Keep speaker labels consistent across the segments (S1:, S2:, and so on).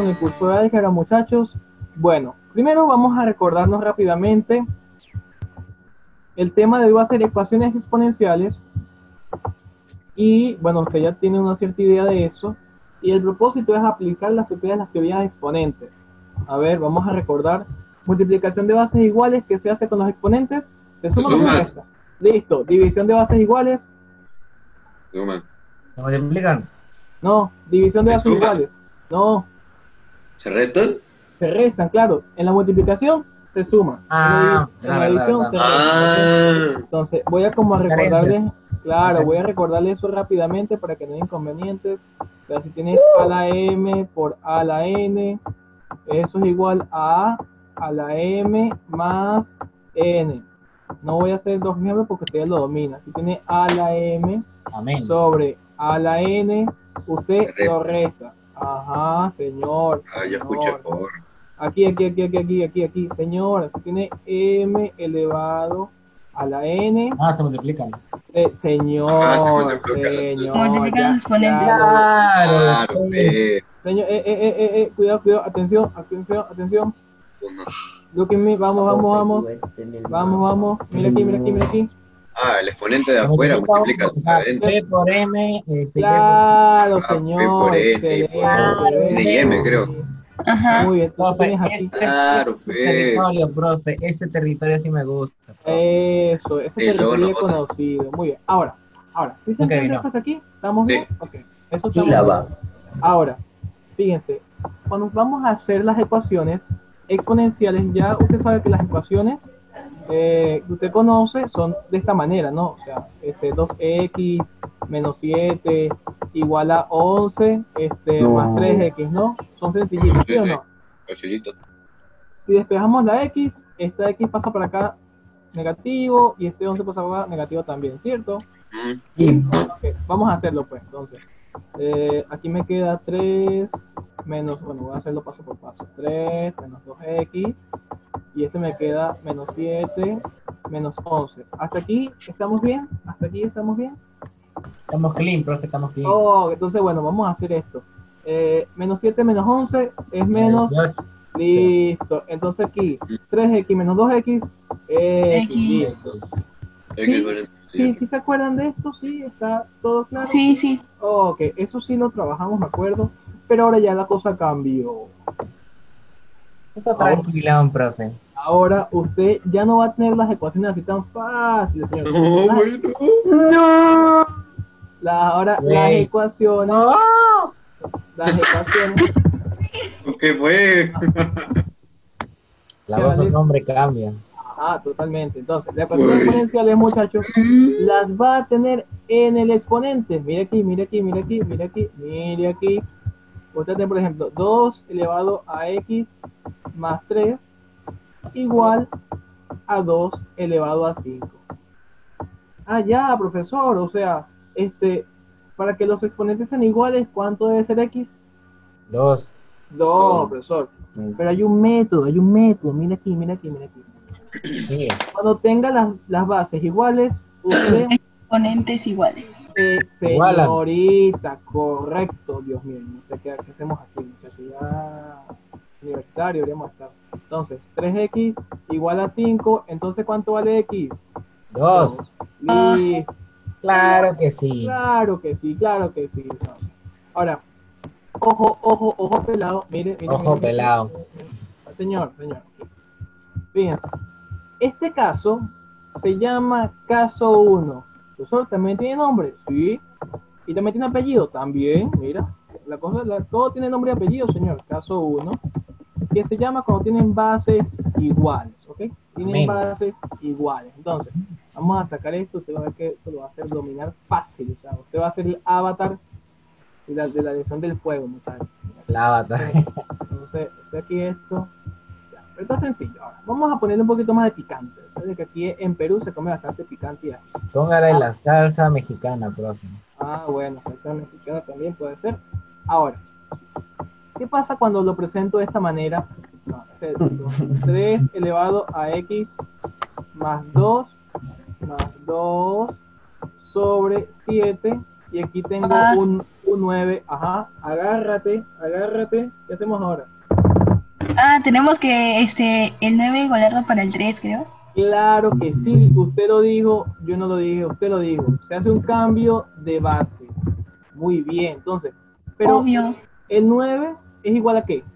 S1: el curso de álgebra, muchachos. Bueno, primero vamos a recordarnos rápidamente el tema de hoy va a ser ecuaciones exponenciales. Y bueno, usted ya tiene una cierta idea de eso. Y el propósito es aplicar las propiedades de las teorías de exponentes. A ver, vamos a recordar. Multiplicación de bases iguales, ¿qué se hace con los exponentes? ¿Se suma o se resta? Listo. División de bases iguales.
S2: Suman.
S3: ¿Se multiplican?
S1: No. División de bases iguales. No.
S2: ¿Se restan?
S1: Se restan, claro. En la multiplicación se suma. En la división se resta. Entonces, voy a como a recordarles. Claro, voy a recordarles eso rápidamente para que no haya inconvenientes. O sea, si tienes a la m por a la n, eso es igual a la m más n. No voy a hacer dos ejemplos porque usted ya lo domina. Si tiene a la m sobre a la n, usted lo resta. Ajá, señor.
S2: Ah, ya escuché por.
S1: Aquí, señor. Si tiene m elevado a la n.
S3: Ah, se multiplican.
S1: Señor,
S2: Se
S1: multiplican
S4: los exponentes.
S3: Claro,
S1: señor, cuidado, atención. Look at me, vamos. Mira aquí.
S2: Ah, el exponente de afuera multiplica el de adentro.
S3: P por M.
S1: Claro, señor.
S2: P por N y M, creo.
S4: Ajá.
S1: Muy bien,
S3: Profe,
S2: Claro,
S3: territorio, profe, ese territorio sí me gusta. Profe.
S1: Eso, ese territorio conocido. Muy bien. Ahora, ¿sí se entiende hasta aquí? ¿Estamos bien? Ok. Eso está bien. Ahora, fíjense, cuando vamos a hacer las ecuaciones exponenciales, ya usted sabe que las ecuaciones que usted conoce son de esta manera, ¿no? O sea, 2x menos 7 igual a 11 más 3x, ¿no? Son sencillitos, ¿sí o no?
S2: Sencillito.
S1: Si despejamos la x, esta x pasa para acá negativo y 11 pasa para acá negativo también, ¿cierto?
S5: Sí.
S1: Okay, vamos a hacerlo pues, entonces. Aquí me queda 3 menos, bueno, voy a hacerlo paso por paso. 3 menos 2x y me queda menos 7 menos 11. ¿Hasta aquí estamos bien?
S3: Estamos clean, profe, estamos clean.
S1: Oh, entonces bueno, vamos a hacer esto. Menos 7 menos 11 es menos... Listo. Entonces aquí, 3x menos 2x x. Listo. ¿Sí se acuerdan de esto? ¿Sí? ¿Está todo claro?
S4: Sí.
S1: Ok, eso sí lo trabajamos, me acuerdo. Pero ahora ya la cosa cambió.
S3: Está tranquilón, profe.
S1: Ahora usted ya no va a tener las ecuaciones así tan fáciles, señor.
S5: No.
S1: Las ecuaciones.
S3: No.
S1: Las ecuaciones.
S2: ¿Qué fue?
S3: La voz del nombre cambia.
S1: Ah, totalmente. Entonces, las ecuaciones exponenciales, muchachos, las va a tener en el exponente. Mire aquí. Usted tiene, por ejemplo, 2 elevado a x más 3 igual a 2 elevado a 5. Ah, ya, profesor. O sea, para que los exponentes sean iguales, ¿cuánto debe ser x?
S3: 2.
S1: No, profesor. Pero hay un método. Mira aquí.
S3: Sí.
S1: Cuando tenga las bases iguales, usted...
S4: Exponentes iguales.
S1: Señorita, correcto, Dios mío, no sé qué hacemos aquí, muchachos, ya universitario deberíamos estar. Entonces, 3x igual a 5, entonces ¿cuánto vale x?
S3: 2.
S1: Listo.
S3: Claro que sí.
S1: Claro que sí. Ahora, ojo pelado, mire.
S3: Ojo pelado.
S1: Señor. Fíjense, este caso se llama caso 1. ¿Profesor también tiene nombre? Sí. ¿Y también tiene apellido? También, mira. Todo tiene nombre y apellido, señor. Caso 1. Que se llama cuando tienen bases iguales, ¿ok? Tienen bases iguales. Entonces, vamos a sacar esto. Usted va a ver que esto lo va a hacer dominar fácil. O sea, usted va a ser el avatar de la lección del fuego, muchachos.
S3: El avatar.
S1: Entonces, aquí esto. Está sencillo. Ahora, vamos a ponerle un poquito más de picante. Sabes que aquí en Perú se come bastante picante y ají.
S3: Póngale la salsa mexicana, profe.
S1: Ah, bueno, salsa mexicana también puede ser. Ahora, ¿qué pasa cuando lo presento de esta manera? No, 3 elevado a x más 2 sobre 7. Y aquí tengo Un 9, ajá. Agárrate. ¿Qué hacemos ahora?
S4: Tenemos que el 9 igualarlo para el 3, creo.
S1: Claro que sí, usted lo dijo, yo no lo dije, usted lo dijo. Se hace un cambio de base. Muy bien, entonces. Pero
S4: Obvio.
S1: el 9 es igual a qué?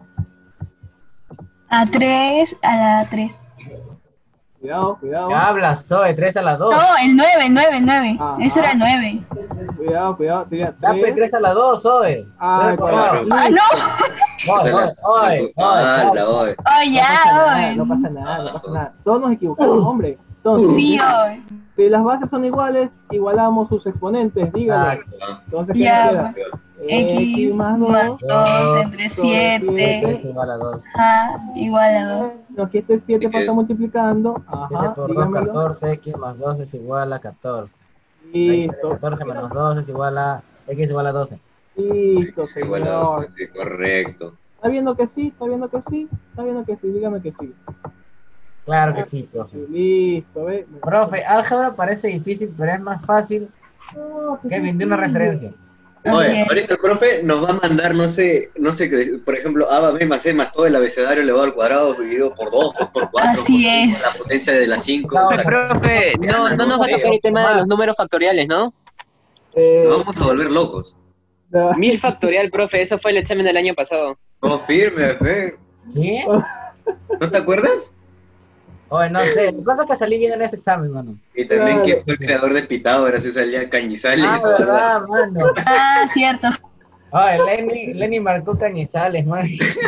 S4: A 3, a la 3.
S1: Cuidado.
S3: ¿Qué hablas, Zoe? 3 a la 2.
S4: No, el 9.
S1: Ajá.
S4: Eso era el 9.
S1: Cuidado, tira
S3: Dame
S1: 3.
S3: 3 a la 2, Zoe.
S1: Ay,
S2: Claro.
S4: ¡Ah, no!
S3: Oye.
S2: Oye.
S4: ¡Oh, ya!
S1: No pasa nada. Todos nos equivocamos, hombre. Entonces,
S4: Sí, hoy.
S1: si las bases son iguales, igualamos sus exponentes, dígalo. Entonces, ¿qué
S4: Ya,
S1: nos queda?
S4: X
S1: más
S4: más
S1: 2
S4: 2 entre
S1: sobre
S4: 7.
S3: 3 igual a 2.
S4: Ajá, igual a 2.
S1: No, aquí este 7
S2: ¿Y qué
S1: pasa
S2: es?
S1: multiplicando.
S3: 7
S1: Ajá,
S3: por 2,
S1: dígamelo.
S3: 14. X más 2 es igual a 14.
S1: Listo.
S3: 14 menos 2 es igual a... X igual a 12.
S1: Listo,
S2: Igual a 12,
S1: señor.
S2: sí, correcto.
S1: ¿Está viendo que sí? Dígame que sí.
S3: Claro que sí, profe.
S1: Sí, listo, ve.
S3: Profe, álgebra parece difícil, pero es más fácil
S1: No,
S3: que brindé una referencia.
S2: Oye,
S4: Ok.
S2: ahorita el profe nos va a mandar, no sé, por ejemplo, A, B más C más todo el abecedario elevado al cuadrado dividido por 2, 2 por 4,
S4: Así
S2: por 5,
S4: es.
S2: la potencia de la 5.
S3: No,
S2: O sea,
S5: Profe, no nos va a tocar el tema de los números factoriales, ¿no?
S2: nos vamos a volver locos.
S5: 1000 factorial, profe, eso fue el examen del año pasado.
S2: Confirme, fe.
S3: ¿Sí?
S2: ¿No te acuerdas?
S3: Oye, no sé. Lo que pasa es que salí bien en ese examen, mano.
S2: Y también
S1: Claro.
S2: que fue el creador de Pitágoras, esa salía Cañizales.
S3: Ah, verdad, mano.
S4: Ah, cierto.
S3: Oye, Lenny marcó Cañizales, mano.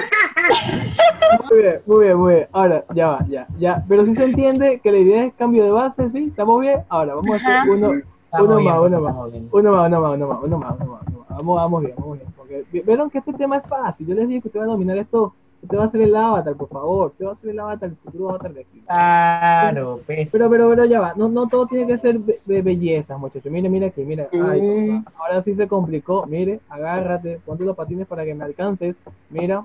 S1: Muy bien. Ahora, ya. Pero si se entiende que la idea es cambio de base, ¿sí? ¿Estamos bien? Ahora, vamos a hacer
S4: Ajá.
S1: uno
S3: Estamos bien,
S1: más.
S3: estamos bien.
S1: Uno más. Vamos bien. Porque vieron que este tema es fácil. Yo les dije que usted va a dominar esto. Usted va a hacer el avatar, por favor. Usted va a hacer el avatar, el futuro avatar de aquí.
S3: Claro, pues.
S1: Pero ya va. No todo tiene que ser belleza, muchachos. Mire aquí, mira. Ay, papá. Ahora sí se complicó. Mire, agárrate. Ponte los patines para que me alcances. Mira.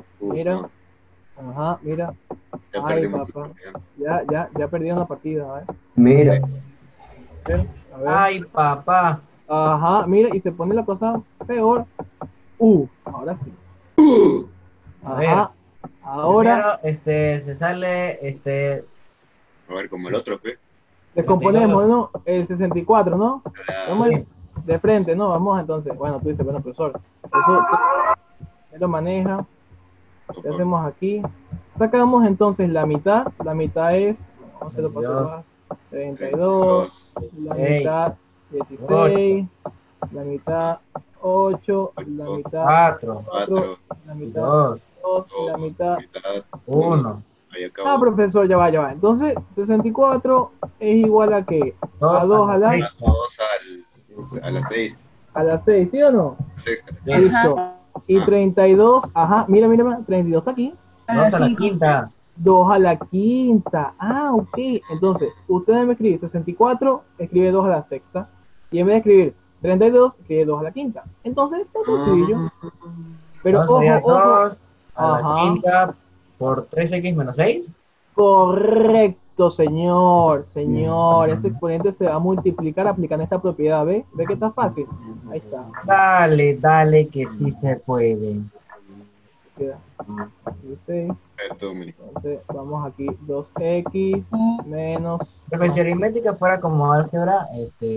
S1: Ajá, mira.
S2: Ya
S1: Ay,
S2: perdimos.
S1: papá. Ya perdieron la partida, ¿eh?
S2: Mira.
S1: A ver.
S3: Ay, papá.
S1: Ajá, mira, y se pone la cosa peor. Ahora sí.
S3: A ver.
S1: Ajá. Ahora
S3: Primero, se sale,
S2: A ver, como el otro, fe.
S1: descomponemos, ¿no? El 64, ¿no? Vamos
S3: Sí.
S1: de frente, ¿no? Vamos entonces. Bueno, tú dices, bueno, profesor. Eso él lo maneja. ¿Qué hacemos aquí? Sacamos entonces la mitad. La mitad es, vamos a hacerlo paso a paso. 32, la mitad 16, la mitad 8, la mitad
S3: 4,
S2: 4,
S1: la mitad
S3: 2,
S1: 2, la mitad.
S3: 1,
S2: Ahí acabó.
S1: Profesor, ya va. Entonces, 64 es igual a qué?
S3: 2
S1: A 2 a la
S2: 2 a las 6.
S1: a la 6, ¿sí o no?
S2: Sexta.
S1: Listo. Y 32, ajá, mira, 32 está aquí.
S3: 2 a la quinta.
S1: 2 a la quinta. Ok. Entonces, usted debe escribir 64, escribe 2 a la sexta. Y en vez de escribir 32, escribe 2 a la quinta. Entonces, está sencillo. Pero ojo,
S3: 2 a la
S1: Ajá.
S3: quinta por 3x menos 6.
S1: Correcto, señor. Ese exponente se va a multiplicar aplicando esta propiedad. ¿Ve que está fácil? Ahí está.
S3: Dale, que sí se puede.
S1: Queda 16. Entonces, vamos aquí. 2x menos.
S3: Pero si aritmética fuera como álgebra,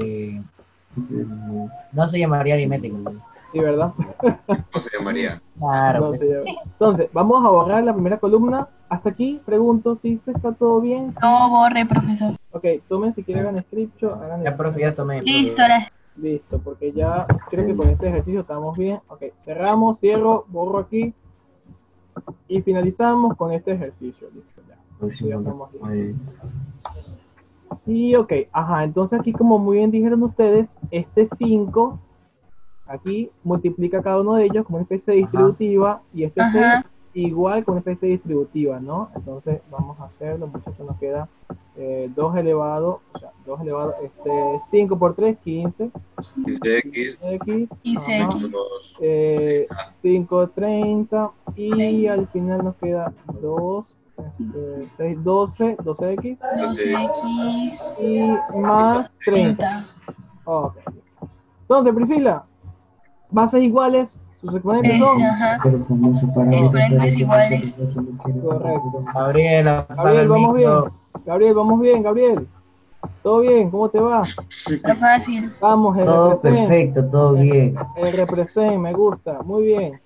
S3: no se llamaría aritmética.
S1: Sí, ¿verdad?
S2: ¿Cómo se llamaría?
S3: Claro.
S1: No, señor. Entonces, vamos a borrar la primera columna. Hasta aquí, pregunto si se está todo bien. ¿Sí?
S4: No borre, profesor.
S1: Ok, tomen si quieren hagan scripture, hagan
S3: Ya, profe, ya tomé.
S4: Listo, ahora.
S1: Listo, porque ya creo que con este ejercicio estamos bien. Ok, cerramos, cierro, borro aquí. Y finalizamos con este ejercicio. Listo, ya. Ya estamos bien. Y ok, entonces aquí como muy bien dijeron ustedes, este 5, aquí multiplica cada uno de ellos como una especie de distributiva y este 6 igual con una especie de distributiva, ¿no? Entonces vamos a hacerlo, muchachos, nos queda 2 elevado, 5 por 3, 15.
S2: 15x.
S1: X,
S4: 15x.
S1: 5, 30 y al final nos queda 2, 6, 12x
S4: 12x
S1: y más 30.
S4: 30.
S1: Ok. Entonces, Priscila, bases iguales, sus exponentes son.
S4: Ajá.
S6: Pero famoso para
S4: Exponentes iguales.
S1: Correcto.
S3: Gabriel, apaga
S1: Gabriel,
S3: el
S1: vamos bien.
S3: micro.
S1: Gabriel, vamos bien, Gabriel. ¿Todo bien? ¿Cómo te va?
S4: Está fácil.
S1: Vamos, el
S6: Todo
S1: represent.
S6: perfecto, todo bien.
S1: El represent, me gusta. Muy bien.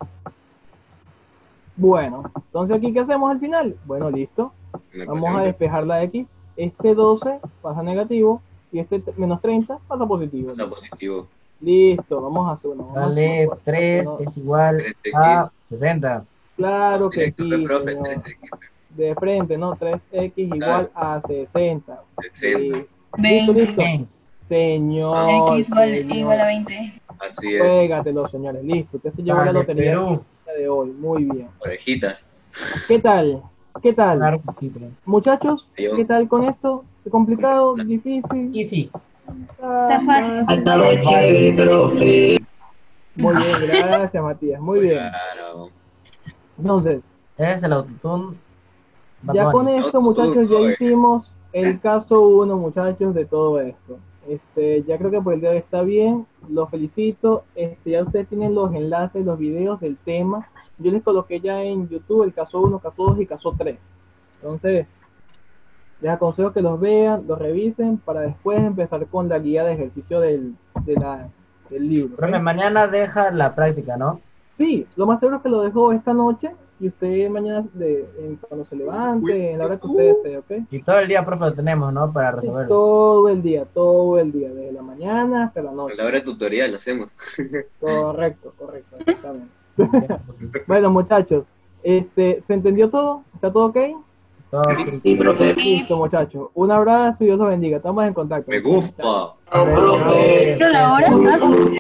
S1: Bueno, entonces aquí, ¿qué hacemos al final? Bueno, listo. Vamos a despejar la X. Este 12 pasa negativo y este menos 30 pasa positivo.
S2: Está positivo.
S1: Listo, vamos a hacer uno.
S3: Dale, 3 es igual a 60.
S1: Claro que
S2: Directo,
S1: sí,
S2: profe,
S1: señor.
S2: 3X.
S1: De frente, ¿no? 3x igual
S2: Claro.
S1: a 60.
S2: 60.
S1: Sí.
S4: 20.
S1: Listo.
S3: Bien.
S1: Señor,
S4: X igual,
S1: señor.
S4: igual a 20.
S2: Así es.
S1: Juégatelo, señores. Listo. Usted se llevó la
S3: Dale,
S1: lotería
S3: Perú.
S1: de hoy. Muy bien.
S2: Orejitas.
S1: ¿Qué tal? ¿Qué tal?
S3: Claro que sí, pero-
S1: Muchachos,
S2: Yo.
S1: ¿qué tal con esto? ¿Complicado? ¿Difícil?
S3: Y sí.
S4: Está fácil.
S6: Ha estado chévere, profe.
S1: Muy bien, gracias, Matías. Muy bien.
S2: Claro.
S1: Entonces,
S3: Es el autotune. Bad
S1: ya con
S3: Bunny.
S1: esto, muchachos, ya hicimos el caso 1, muchachos, de todo esto. Ya creo que por el día de hoy está bien. Los felicito. Ya ustedes tienen los enlaces, los videos del tema. Yo les coloqué ya en YouTube el caso 1, caso 2 y caso 3. Entonces, les aconsejo que los vean, los revisen para después empezar con la guía de ejercicio del libro.
S3: Profe,
S1: ¿Ok?
S3: mañana deja la práctica, ¿no?
S1: Sí, lo más seguro es que lo dejo esta noche y usted mañana, cuando se levante, en la hora que usted desee, ¿ok?
S3: Y todo el día, profe, lo tenemos, ¿no? Para
S1: Sí,
S3: resolverlo.
S1: todo el día, desde la mañana hasta la
S2: A
S1: noche.
S2: la hora de tutorial hacemos.
S1: Correcto, exactamente. Bueno, muchachos, ¿se entendió todo? ¿Está todo ok?
S3: Todo ok.
S6: Sí, profe.
S1: Listo, muchachos. Un abrazo y Dios los bendiga. Estamos en contacto.
S2: Me gusta.
S6: Chao, profe.
S4: ¿Pero la hora?